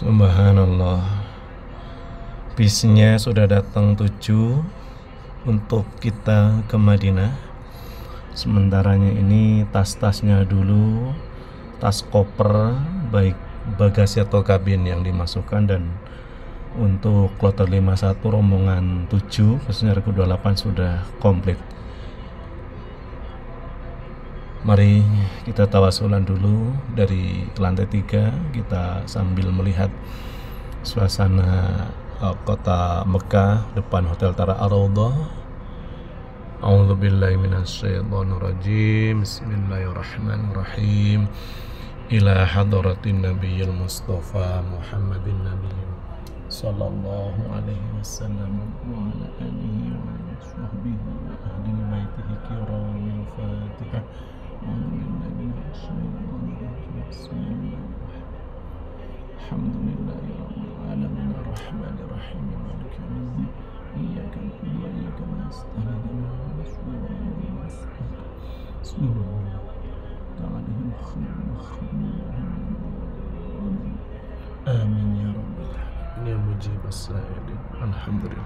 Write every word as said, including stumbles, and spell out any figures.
Subhanallah, bisnya sudah datang tujuh untuk kita ke Madinah. Sementaranya ini tas-tasnya dulu, tas koper baik bagasi atau kabin yang dimasukkan, dan untuk kloter lima puluh satu rombongan tujuh khususnya Regu dua puluh delapan sudah komplit. Mari kita tawasulan dulu dari lantai tiga, kita sambil melihat suasana uh, kota Mekah depan Hotel Tara Ar-Raudhah. A'udzubillahi minasyaitonirrajim. Bismillahirrahmanirrahim. Ila hadratin nabiyil mustafa Muhammadin nabiyyin sallallahu alaihi wasallam wa ala alihi wa sahbihi wa ahli baitihi kiramil Fatihah. Alhamdulillahi rabbil alamin arrahmanir rahim maliki yaumiddin iyyaka na'budu wa iyyaka nasta'in ihdinas siratal mustaqim amin ya rabbal alamin ya mujibas sa'ilin alhamdulillah.